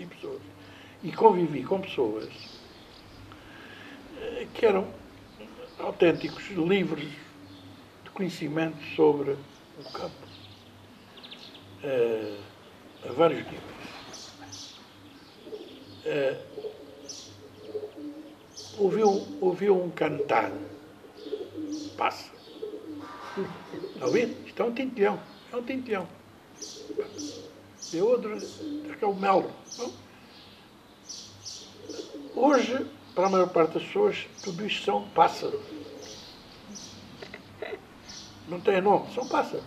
pessoas. E convivi com pessoas que eram autênticos livros de conhecimento sobre o campo, a vários níveis. Ouviu um cantar, pássaro. Está a ouvir? Isto é um tintilhão. É um tintilhão. E outro, é o mel. Hoje, para a maior parte das pessoas, tudo isto são pássaros. Não tem nome, são pássaros.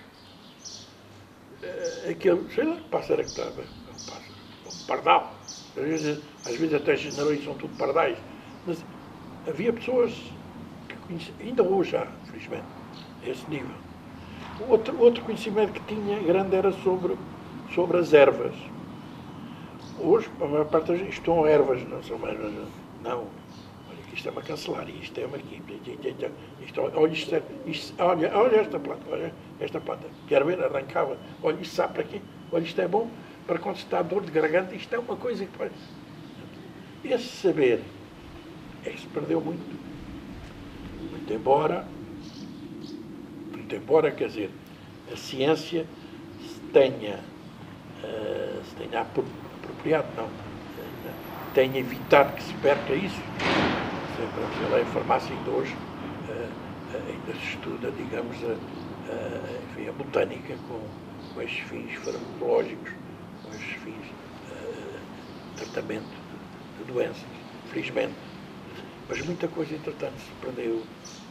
Aquele, sei lá, que pássaro é que estava. É um pássaro. É um pardal. Às vezes até generou são tudo pardais. Mas havia pessoas que conheciam, ainda hoje há, felizmente, a esse nível. Outro conhecimento que tinha grande era sobre as ervas. Hoje, a maior parte das vezes, estão ervas, não são mais. Não, olha, isto é uma cancelaria, isto é uma química. Olha esta planta. Quero ver, arrancava. Olha, isto sabe para quê? Olha, isto é bom para quando se está a dor de garganta, isto é uma coisa que. Esse saber se perdeu muito. Muito embora, quer dizer, a ciência se tenha apropriado, não, tenha evitado que se perca isso. Sempre a farmácia ainda hoje ainda se estuda, digamos, enfim, a botânica com estes fins farmacológicos, com estes fins de tratamento de doenças, felizmente. Mas muita coisa, entretanto, se perdeu